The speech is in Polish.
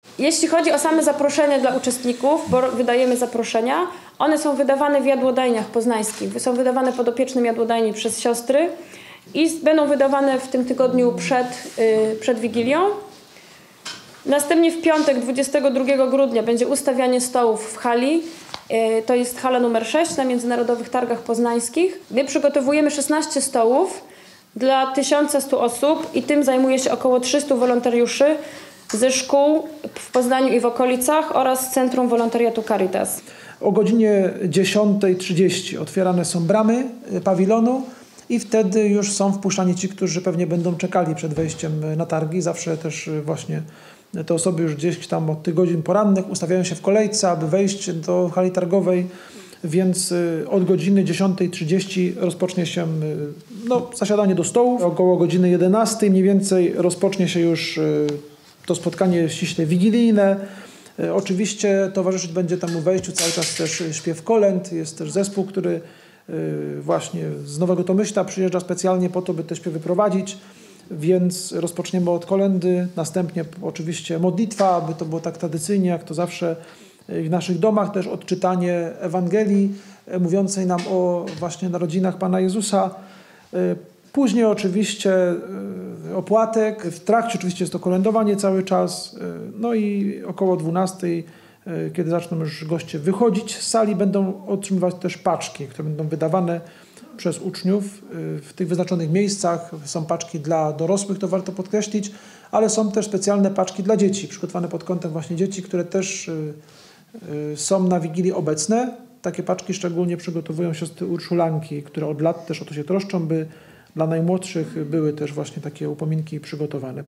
Jeśli chodzi o same zaproszenia dla uczestników, bo wydajemy zaproszenia, one są wydawane w jadłodajniach poznańskich. Są wydawane podopiecznym jadłodajni przez siostry i będą wydawane w tym tygodniu przed Wigilią. Następnie w piątek 22 grudnia będzie ustawianie stołów w hali. To jest hala numer 6 na Międzynarodowych Targach Poznańskich. My przygotowujemy 16 stołów dla 1100 osób i tym zajmuje się około 300 wolontariuszy ze szkół w Poznaniu i w okolicach oraz Centrum Wolontariatu Caritas. O godzinie 10:30 otwierane są bramy pawilonu i wtedy już są wpuszczani ci, którzy pewnie będą czekali przed wejściem na targi. Zawsze też właśnie te osoby już gdzieś tam od tych godzin porannych ustawiają się w kolejce, aby wejść do hali targowej, więc od godziny 10:30 rozpocznie się zasiadanie do stołów. Około godziny 11:00 mniej więcej rozpocznie się już to spotkanie ściśle wigilijne. Oczywiście towarzyszyć będzie temu wejściu cały czas też śpiew kolęd. Jest też zespół, który właśnie z Nowego Tomyśla przyjeżdża specjalnie po to, by te śpiewy prowadzić. Więc rozpoczniemy od kolędy, następnie oczywiście modlitwa, aby to było tak tradycyjnie, jak to zawsze w naszych domach, też odczytanie Ewangelii mówiącej nam o właśnie narodzinach Pana Jezusa. Później oczywiście opłatek, w trakcie oczywiście jest to kolędowanie cały czas, no i około 12:00, kiedy zaczną już goście wychodzić z sali, będą otrzymywać też paczki, które będą wydawane przez uczniów w tych wyznaczonych miejscach. Są paczki dla dorosłych, to warto podkreślić, ale są też specjalne paczki dla dzieci, przygotowane pod kątem właśnie dzieci, które też są na Wigilii obecne. Takie paczki szczególnie przygotowują siostry Urszulanki, które od lat też o to się troszczą, by dla najmłodszych były też właśnie takie upominki przygotowane.